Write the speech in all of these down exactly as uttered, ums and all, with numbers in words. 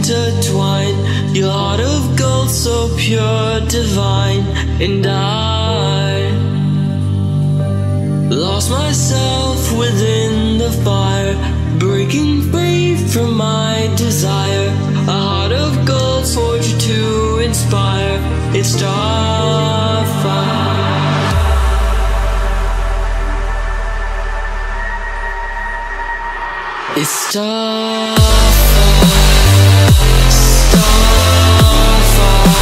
intertwine. Your heart of gold, so pure, divine. And I lost myself within the fire, breaking free from my desire. A heart of gold, forged to inspire. It's starfire. It's starfire. Starfire.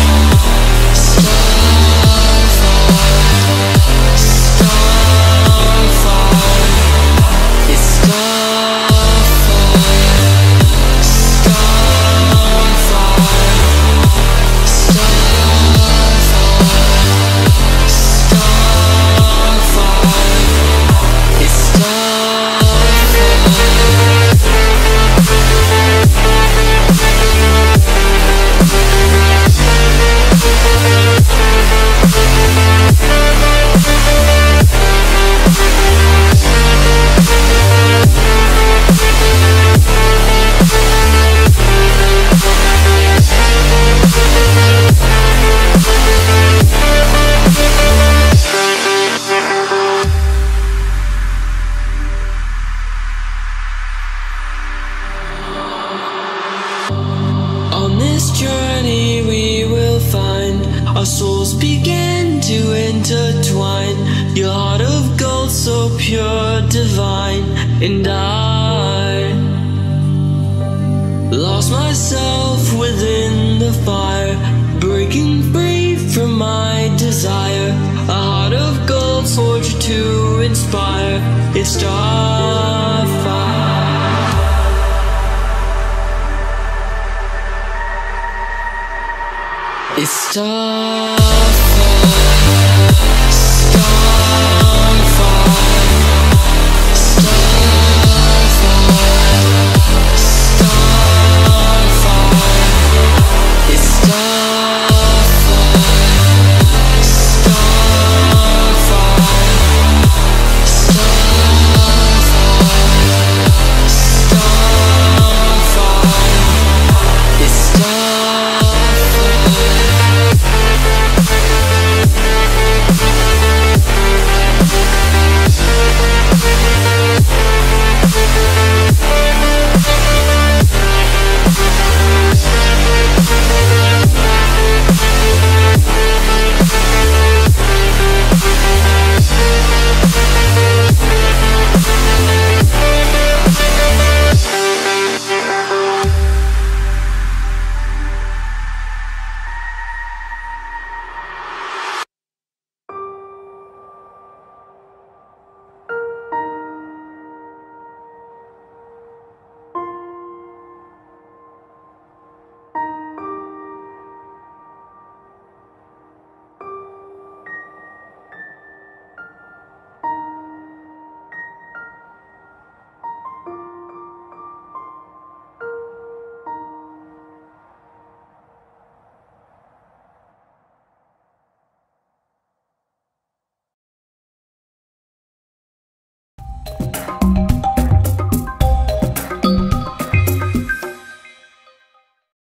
On this journey we will find our souls begin to intertwine. Your heart of gold, so pure, divine. And I lost myself within the fire, breaking free from my desire. A heart of gold, forged to inspire. It's starfire. It's starfire.